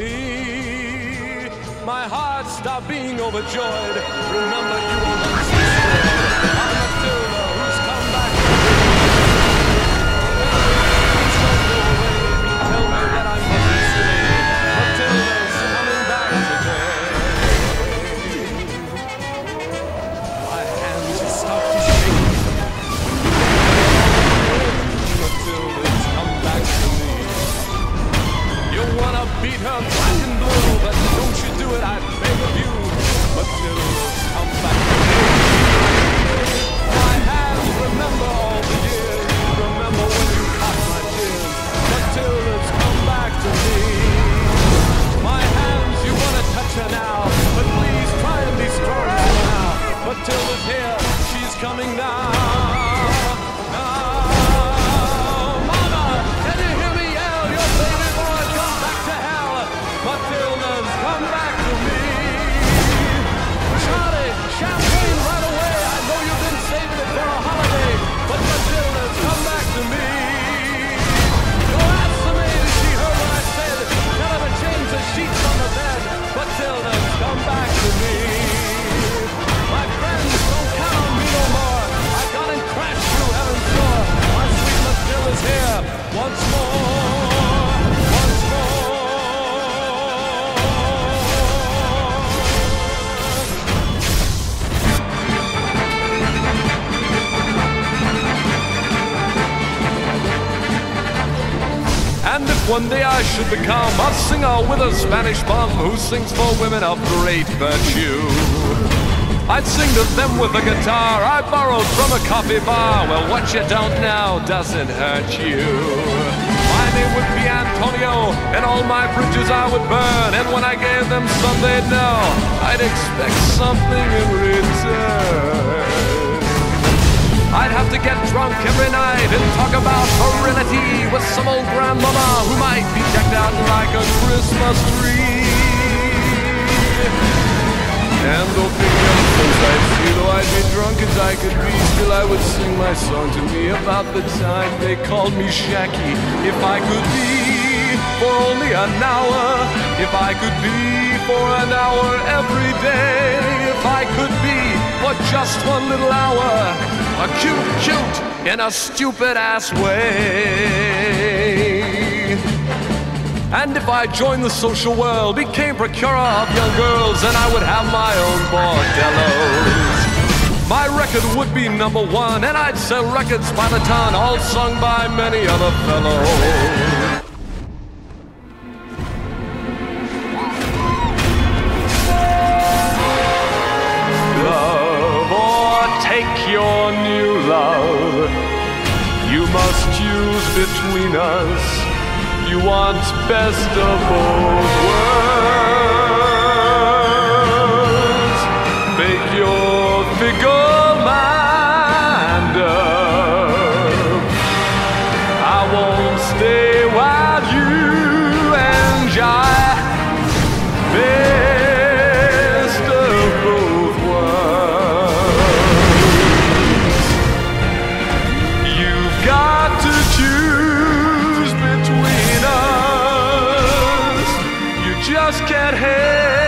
me. My heart stopped being overjoyed. Remember, you were once destroyed. I'm Matilda, who's come back to me. Please don't go away. Tell me that I mustn't stay. Matilda's coming back today. My hands start to shake. Matilda's come back to me. You wanna beat her black and blue, but don't you do it, I beg of you. Matilda's come back to me. My hands remember all the years. Remember when you caught my tears. Matilda's come back to me. My hands, you wanna touch her now, but please try and be strong now. Matilda's here, she's coming now. Once more, once more. And if one day I should become a singer with a Spanish bum who sings for women of great virtue, I'd sing to them with a guitar I borrowed from a coffee bar. Well, what you don't know doesn't hurt you. My name would be Antonio, and all my bridges I would burn. And when I gave them some, they'd know I'd expect something in return. I'd have to get drunk every night and talk about virility with some old grandmama who might be decked out like a Christmas tree. And though big nonsense I'd see, though I'd be drunk as I could be, still I would sing my song to me about the time they called me Shacky. If I could be for only an hour, if I could be for an hour every day, if I could be for just one little hour, a cute in a stupid ass way. And if I joined the social world, became procurer of young girls, then I would have my own bordellos. My record would be #1, and I'd sell records by the ton, all sung by many other fellows. Love or take your new love, you must choose between us. You want best of both worlds. Make your fickle mind up. I won't stay while you enjoy best of both worlds. You've got to choose between us. You just can't help